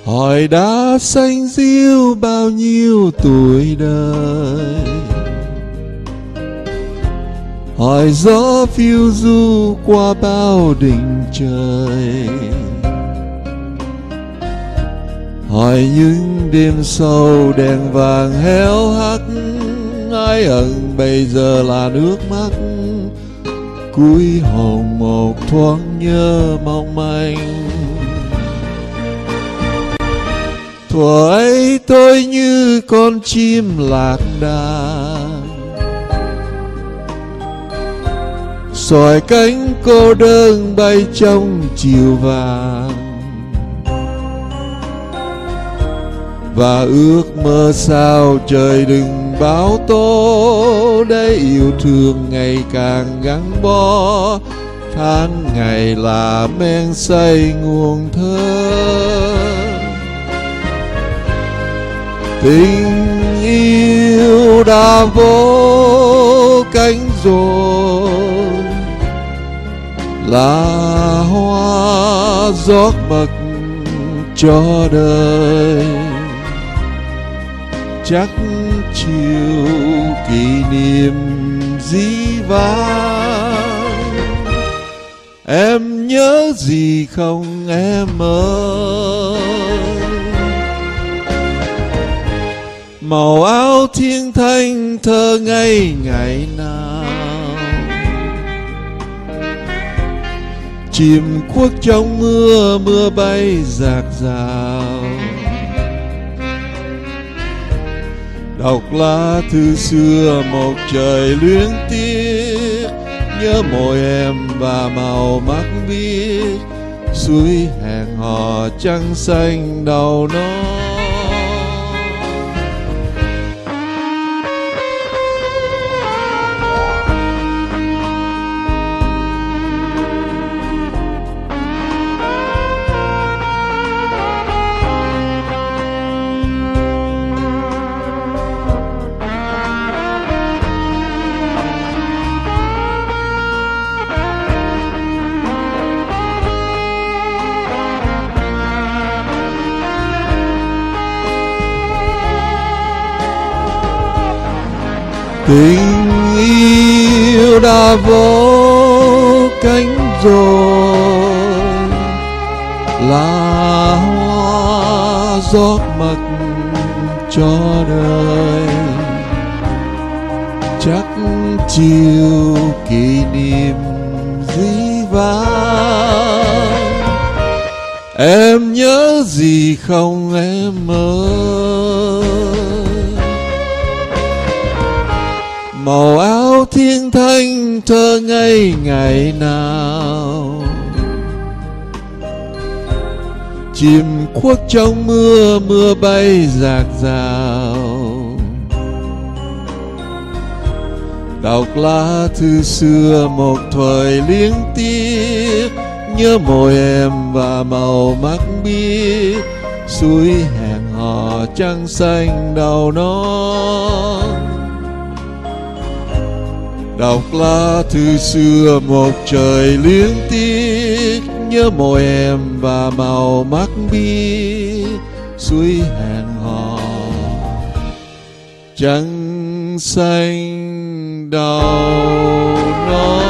hỏi đã xanh diêu bao nhiêu tuổi đời, hỏi gió phiêu du qua bao đỉnh trời, hỏi những đêm sâu đèn vàng héo hắt, ái ẩn bây giờ là nước mắt, cuối hồn một thoáng nhớ mong manh. Thuở ấy tôi như con chim lạc đàn, xòe cánh cô đơn bay trong chiều vàng, và ước mơ sao trời đừng bão tố, để yêu thương ngày càng gắn bó, tháng ngày là men say nguồn thơ. Tình yêu đã vỗ cánh rồi, là hoa rót mật cho đời, chắc chiều kỷ niệm dĩ vãng. Em nhớ gì không em ơi? Màu áo thiên thanh thơ ngây ngày nào, chìm khuất trong mưa, mưa bay rạc rào. Đọc lá thư xưa một trời luyến tiếc, nhớ môi em và màu mắt biếc, suối hẹn hò trăng xanh đầu nó. Tình yêu đã vỗ cánh rồi, là hoa rót mật cho đời, chắc chiều kỷ niệm dĩ vãng. Em nhớ gì không em ơi? Màu áo thiên thanh thơ ngây ngày nào, chìm khuất trong mưa, mưa bay rạc rào. Đọc lá thư xưa một thời liếng tiếc, nhớ môi em và màu mắt biếc, suối hẹn hò trăng xanh đầu non. Đọc lá thư xưa một trời liếng tiếc, nhớ môi em và màu mắt biếc, suối hẹn hò trăng xanh đầu non.